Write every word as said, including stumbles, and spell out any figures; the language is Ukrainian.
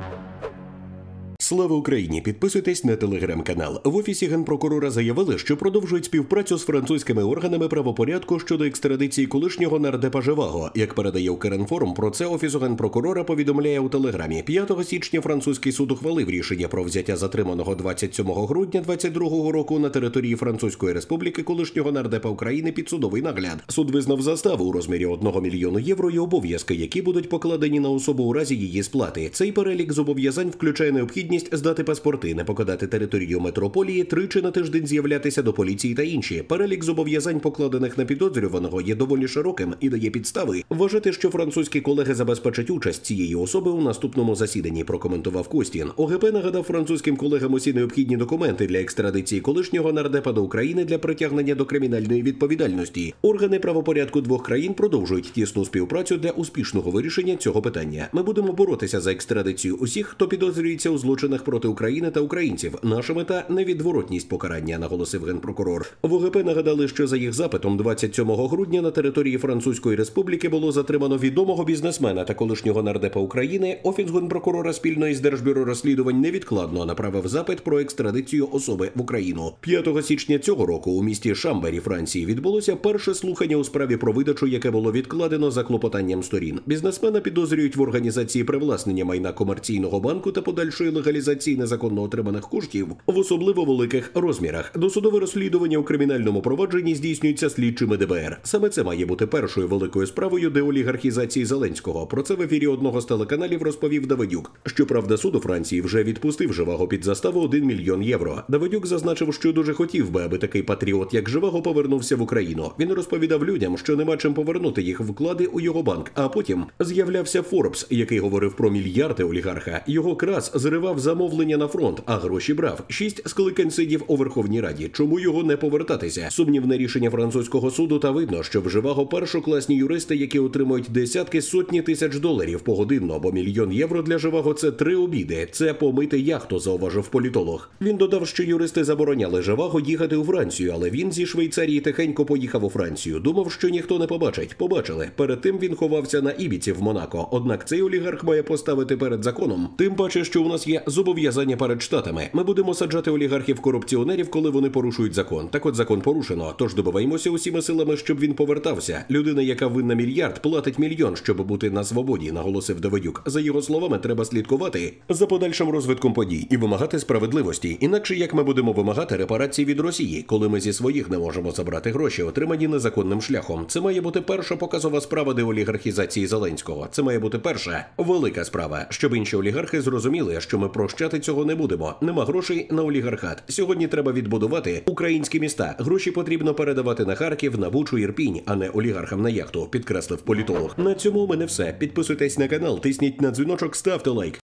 Слава Україні! Підписуйтесь на телеграм-канал. В Офісі Генпрокурора заявили, що продовжують співпрацю з французькими органами правопорядку щодо екстрадиції колишнього нардепа Живаго. Як передає Укрінформ, про це Офісу Генпрокурора повідомляє у Телеграмі. п'ятого січня французький суд ухвалив рішення про взяття затриманого двадцять сьомого грудня двадцять другого року на території Французької Республіки колишнього нардепа України під судовий нагляд. Суд визнав заставу у розмірі одного мільйону євро і обов'язки, які будуть покладені на особу у разі її сплати. Цей перелік зобов'язань включає необхідність здати паспорти, не покидати територію метрополії, тричі на тиждень з'являтися до поліції та інші. Перелік зобов'язань, покладених на підозрюваного, є доволі широким і дає підстави вважати, що французькі колеги забезпечать участь цієї особи у наступному засіданні, прокоментував Костін. ОГП нагадав французьким колегам усі необхідні документи для екстрадиції колишнього нардепа до України для притягнення до кримінальної відповідальності. Органи правопорядку двох країн продовжують тісну співпрацю для успішного вирішення цього питання. Ми будемо боротися за екстрадицію усіх, хто підозрюється у злочинах проти України та українців. Наша мета – невідворотність покарання, наголосив Генпрокурор. В ОГП нагадали, що за їх запитом двадцять сьомого грудня на території Французької Республіки було затримано відомого бізнесмена та колишнього нардепа України. Офіс Генпрокурора спільно із Держбюро розслідувань невідкладно направив запит про екстрадицію особи в Україну. п'ятого січня цього року у місті Шамбері, Франції, відбулося перше слухання у справі про видачу, яке було відкладено за клопотанням сторін. Бізнесмена підозрюють в організації привласнення майна комерційного банку та подальшої легалізації незаконно отриманих коштів в особливо великих розмірах. Досудове розслідування у кримінальному провадженні здійснюється слідчими ДБР. Саме це має бути першою великою справою деолігархізації Зеленського. Про це в ефірі одного з телеканалів розповів Давидюк. Щоправда, суд у Франції вже відпустив Живаго під заставу один мільйон євро. Давидюк зазначив, що дуже хотів би, аби такий патріот, як Живаго, повернувся в Україну. Він розповідав людям, що нема чим повернути їх вклади у його банк. А потім з'являвся Форбс, який говорив про мільярди олігарха. Його крас зривав замовлення на фронт, а гроші брав. Шість скликань сидів у Верховній Раді. Чому його не повертатися? Сумнівне рішення французького суду, та видно, що в Живаго першокласні юристи, які отримують десятки, сотні тисяч доларів погодинно, бо мільйон євро для Живаго – це три обіди. Це помити яхту, зауважив політолог. Він додав, що юристи забороняли Живаго їхати у Францію, але він зі Швейцарії тихенько поїхав у Францію. Думав, що ніхто не побачить. Побачили. Перед тим він ховався на Ібіці в Монако. Однак цей олігарх має поставити перед законом. Тим паче, що у нас є зобов'язання перед Штатами. Ми будемо саджати олігархів-корупціонерів, коли вони порушують закон. Так от закон порушено, тож добиваємося усіма силами, щоб він повертався. Людина, яка винна мільярд, платить мільйон, щоб бути на свободі, наголосив Давидюк. За його словами, треба слідкувати за подальшим розвитком подій і вимагати справедливості. Інакше як ми будемо вимагати репарації від Росії, коли ми зі своїх не можемо забрати гроші, отримані незаконним шляхом. Це має бути перша показова справа деолігархізації Зеленського. Це має бути перша велика справа, щоб інші олігархи зрозуміли, що ми прощати цього не будемо. Нема грошей на олігархат. Сьогодні треба відбудувати українські міста. Гроші потрібно передавати на Харків, на Бучу, Ірпінь, а не олігархам на яхту, підкреслив політолог. На цьому у мене все. Підписуйтесь на канал, тисніть на дзвіночок, ставте лайк.